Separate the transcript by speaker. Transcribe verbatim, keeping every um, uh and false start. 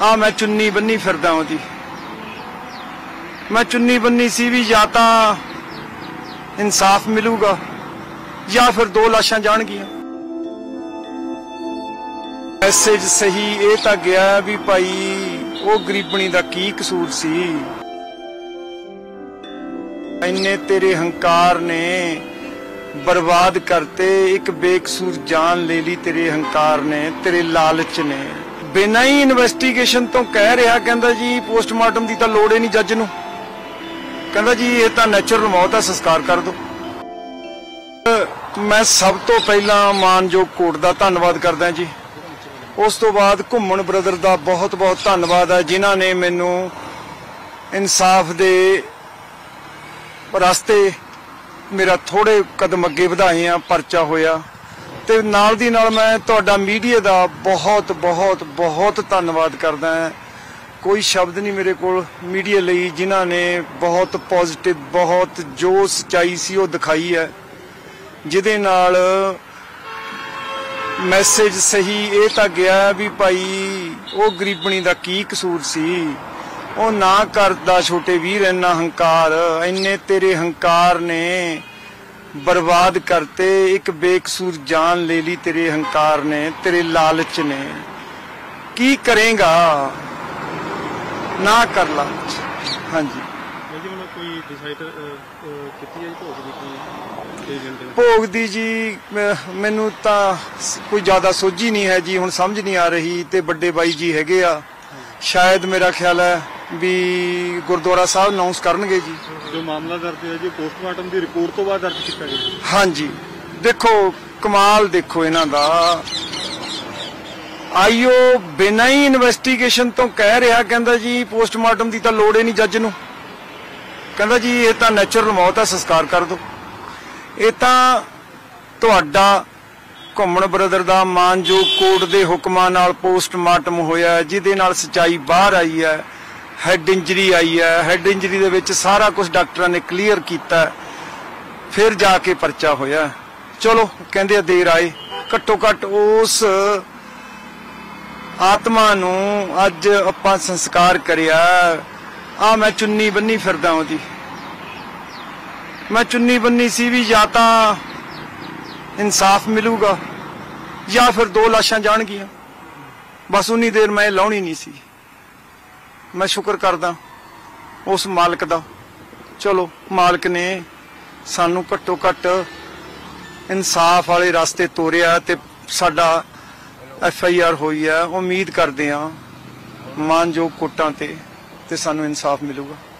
Speaker 1: आ मैं चुन्नी बन्नी फिरदा ओदी मैं चुन्नी बन्नी सी भी या तां इंसाफ मिलूगा या फिर दो लाशां जाणगियां। मैसेज सही ये तां गया भी भाई वो गरीबनी दा की कसूर सी। इन्ने तेरे हंकार ने बर्बाद करते एक बेकसूर जान ले ली तेरे हंकार ने, तेरे लालच ने। बिना ही इन्वेस्टिगेशन तो कह रहा कहंदा जी पोस्टमार्टम की तो लोड़ ही नहीं जज नूं, कहंदा जी ये तो नैचुरल मौत है, संस्कार कर दो। मैं सब तो पहला मानयोग कोर्ट का धन्नवाद करदा जी। उस तो बाद घुम्मन ब्रदर का बहुत बहुत धन्नवाद है जिन्हां ने मैनू इंसाफ दे रास्ते मेरा थोड़े कदम अगे वधाए आ, परचा होया। ते नाल दी नाल मैं तुहाडा मीडिया का बहुत बहुत बहुत धन्नवाद करदा हां। कोई शब्द नहीं मेरे कोल मीडिया लई जिन्हां ने बहुत पॉजिटिव बहुत जो सच्चाई सी वो दिखाई है, जिहदे नाल मैसेज सही ये तां गया भी भाई वो गरीबनी दा की कसूर सी। वो ना करदा छोटे वीर इन्ना हंकार, इन्ने तेरे हंकार ने बर्बाद करते एक बेकसूर जान ले ली तेरे हंकार ने, तेरे लालच ने। की करेगा ना कर लालच। हाँ जी भोग दी जी मैनू तां कोई ज्यादा सोझी नहीं है जी, हुण समझ नहीं आ रही। ते बड़े बाई जी हैगे आ, शायद मेरा ख्याल है भी गुरुद्वारा साहब अनाउंस करनगे जी।
Speaker 2: जो मामला दर्ज है जी पोस्टमार्टम की रिपोर्ट तो बाद दर्ज किया गया।
Speaker 1: हाँ जी देखो कमाल देखो इन्हां दा, आईओ बिना ही इन्वेस्टिगेशन तो कह रहा कहंदा जी पोस्टमार्टम की तो लोड़ ही नहीं जज नूं, कहंदा जी ये तो नैचुरल मौत है, संस्कार कर दो। ये तां तुहाडा घुम्मन ब्रदर का मानयोग कोर्ट के हुक्मां नाल पोस्टमार्टम होया, जिहदे नाल सच्चाई बाहर आई है। हैड इंजरी आई है, हैड इंजरी दे विच सारा कुछ डॉक्टरां ने क्लीयर किया, फिर जाके परचा होया। चलो कहंदे देर आए, घट्टो घट्ट उस आत्मा नूं अज आपां संस्कार करिया। आ मैं चुन्नी बन्नी फिरदा ओदी मैं चुन्नी बन्नी सी भी या तां इंसाफ मिलूगा या फिर दो लाशां जाणगियां। बस उन्नी देर मैं लाउणी नहीं सी। मैं शुक्र करदा उस मालिक दा, चलो मालिक ने सानू घट्टो घट्ट इंसाफ वाले रास्ते तोरिया ते साडा एफ आई आर होई है। उम्मीद करदे हां मानयोग कोर्टां ते ते सानू इंसाफ मिलूगा।